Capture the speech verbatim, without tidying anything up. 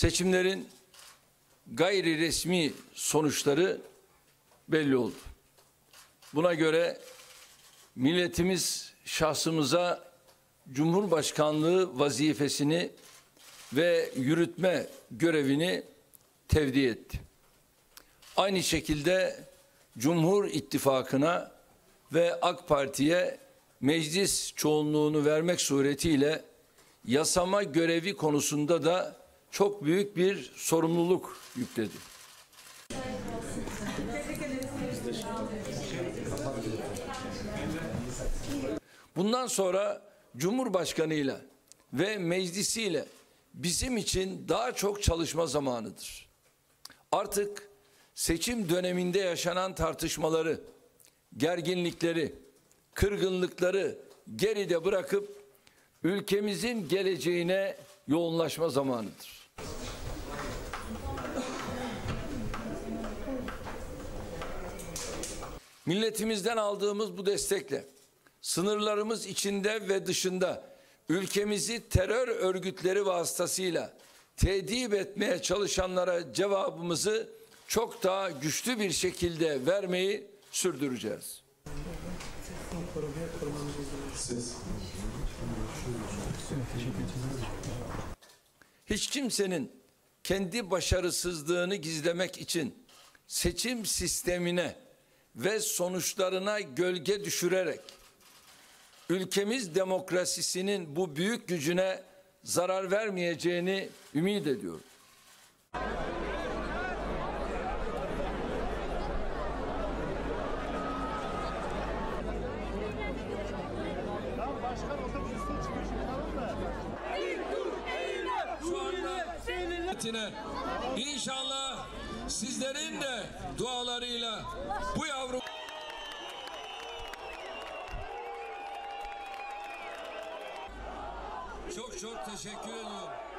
Seçimlerin gayri resmi sonuçları belli oldu. Buna göre milletimiz şahsımıza Cumhurbaşkanlığı vazifesini ve yürütme görevini tevdi etti. Aynı şekilde Cumhur İttifakı'na ve AK Parti'ye meclis çoğunluğunu vermek suretiyle yasama görevi konusunda da çok büyük bir sorumluluk yükledi. Bundan sonra Cumhurbaşkanıyla ve meclisiyle bizim için daha çok çalışma zamanıdır. Artık seçim döneminde yaşanan tartışmaları, gerginlikleri, kırgınlıkları geride bırakıp ülkemizin geleceğine yoğunlaşma zamanıdır. Milletimizden aldığımız bu destekle sınırlarımız içinde ve dışında ülkemizi terör örgütleri vasıtasıyla tedip etmeye çalışanlara cevabımızı çok daha güçlü bir şekilde vermeyi sürdüreceğiz. Hiç kimsenin kendi başarısızlığını gizlemek için seçim sistemine ve sonuçlarına gölge düşürerek ülkemiz demokrasisinin bu büyük gücüne zarar vermeyeceğini ümit ediyorum. İnşallah sizlerin de dualarıyla bu yavrum çok çok teşekkür ediyorum.